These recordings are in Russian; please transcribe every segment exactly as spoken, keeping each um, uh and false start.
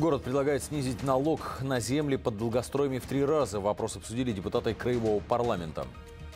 Город предлагает снизить налог на земли под долгостроями в три раза. Вопрос обсудили депутаты Краевого парламента.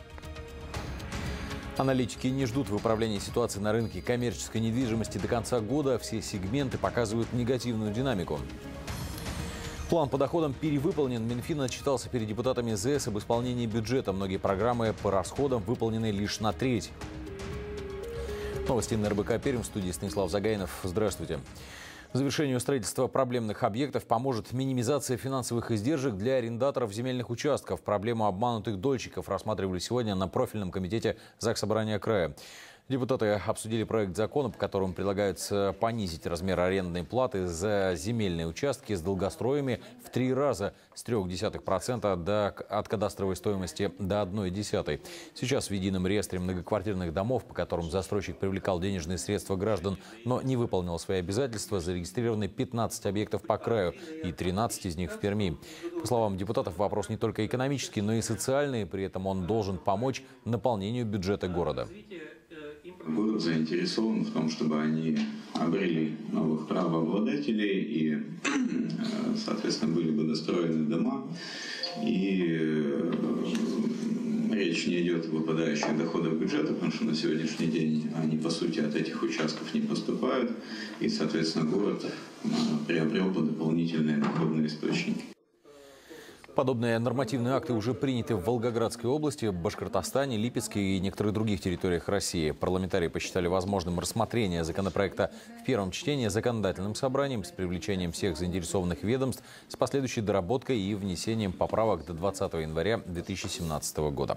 Аналитики не ждут выправления ситуации на рынке коммерческой недвижимости до конца года. Все сегменты показывают негативную динамику. План по доходам перевыполнен. Минфин отчитался перед депутатами ЗС об исполнении бюджета. Многие программы по расходам выполнены лишь на треть. Новости на эр бэ ка Пермь. В студии Станислав Загайнов. Здравствуйте. Завершению строительства проблемных объектов поможет минимизация финансовых издержек для арендаторов земельных участков. Проблему обманутых дольщиков рассматривали сегодня на профильном комитете Заксобрания края. Депутаты обсудили проект закона, по которому предлагается понизить размер арендной платы за земельные участки с долгостроями в три раза с трёх десятых процента до, от кадастровой стоимости до одной десятой. Сейчас в едином реестре многоквартирных домов, по которым застройщик привлекал денежные средства граждан, но не выполнил свои обязательства, зарегистрированы пятнадцать объектов по краю и тринадцать из них в Перми. По словам депутатов, вопрос не только экономический, но и социальный. При этом он должен помочь наполнению бюджета города. Город заинтересован в том, чтобы они обрели новых правообладателей и, соответственно, были бы достроены дома. И речь не идет о выпадающих доходах бюджета, потому что на сегодняшний день они, по сути, от этих участков не поступают. И, соответственно, город приобрел бы дополнительные доходные источники. Подобные нормативные акты уже приняты в Волгоградской области, Башкортостане, Липецке и некоторых других территориях России. Парламентарии посчитали возможным рассмотрение законопроекта в первом чтении законодательным собранием с привлечением всех заинтересованных ведомств с последующей доработкой и внесением поправок до двадцатого января две тысячи семнадцатого года.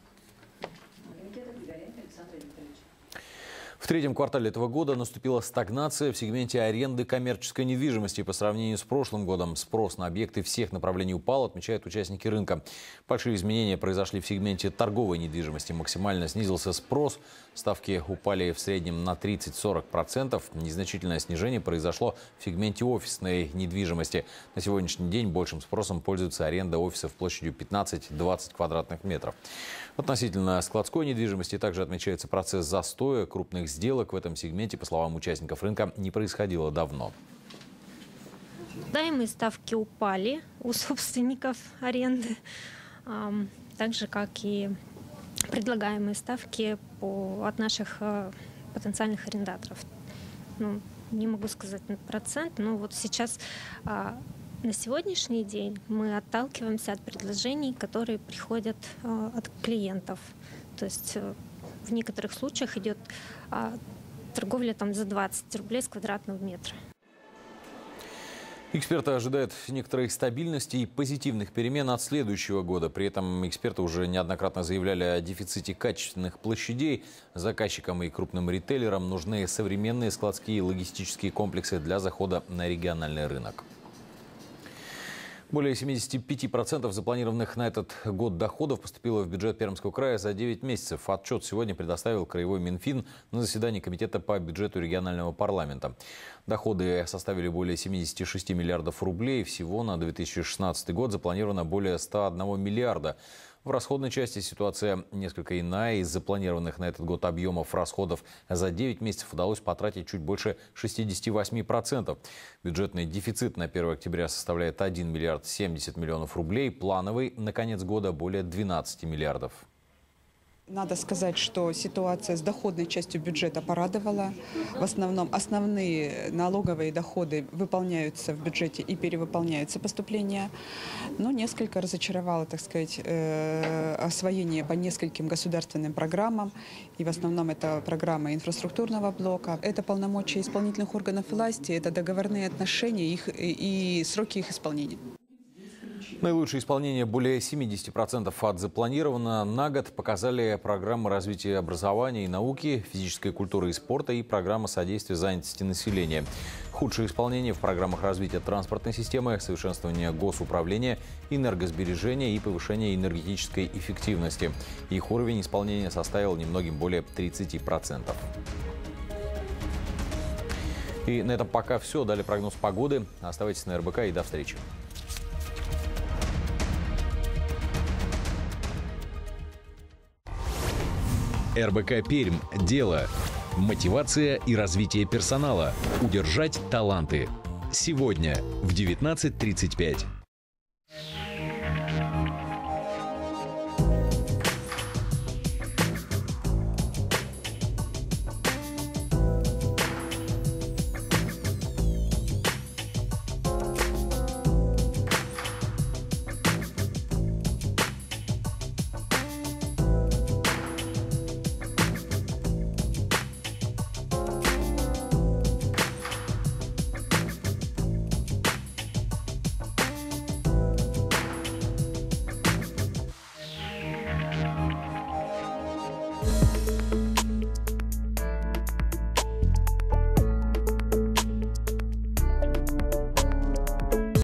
В третьем квартале этого года наступила стагнация в сегменте аренды коммерческой недвижимости по сравнению с прошлым годом. Спрос на объекты всех направлений упал, отмечают участники рынка. Большие изменения произошли в сегменте торговой недвижимости. Максимально снизился спрос. Ставки упали в среднем на тридцать-сорок процентов. Незначительное снижение произошло в сегменте офисной недвижимости. На сегодняшний день большим спросом пользуется аренда офисов площадью пятнадцать-двадцать квадратных метров. Относительно складской недвижимости также отмечается процесс застоя. Крупных сделок в этом сегменте, по словам участников рынка, не происходило давно. Ожидаемые ставки упали у собственников аренды, так же, как и предлагаемые ставки по, от наших потенциальных арендаторов. Ну, не могу сказать процент, но вот сейчас, на сегодняшний день, мы отталкиваемся от предложений, которые приходят от клиентов. То есть в некоторых случаях идет торговля там за двадцать рублей с квадратного метра. Эксперты ожидают некоторой стабильности и позитивных перемен от следующего года. При этом эксперты уже неоднократно заявляли о дефиците качественных площадей. Заказчикам и крупным ритейлерам нужны современные складские и логистические комплексы для захода на региональный рынок. Более семидесяти пяти процентов запланированных на этот год доходов поступило в бюджет Пермского края за девять месяцев. Отчет сегодня предоставил краевой Минфин на заседании комитета по бюджету регионального парламента. Доходы составили более семидесяти шести миллиардов рублей. Всего на две тысячи шестнадцатый год запланировано более ста одного миллиарда. В расходной части ситуация несколько иная. Из запланированных на этот год объемов расходов за девять месяцев удалось потратить чуть больше шестидесяти восьми процентов. Бюджетный дефицит на первое октября составляет один миллиард семьдесят миллионов рублей. Плановый на конец года более двенадцати миллиардов. Надо сказать, что ситуация с доходной частью бюджета порадовала. В основном основные налоговые доходы выполняются в бюджете и перевыполняются поступления. Но несколько разочаровало, так сказать, освоение по нескольким государственным программам. И в основном это программы инфраструктурного блока. Это полномочия исполнительных органов власти, это договорные отношения их, и сроки их исполнения. Наилучшее исполнение более семидесяти процентов от запланированного на год показали программы развития образования и науки, физической культуры и спорта и программа содействия занятости населения. Худшее исполнение в программах развития транспортной системы, совершенствования госуправления, энергосбережения и повышения энергетической эффективности. Их уровень исполнения составил немногим более тридцати процентов. И на этом пока все. Дали прогноз погоды. Оставайтесь на эр бэ ка и до встречи. эр бэ ка Пермь. Дело. Мотивация и развитие персонала. Удержать таланты. Сегодня в девятнадцать тридцать пять.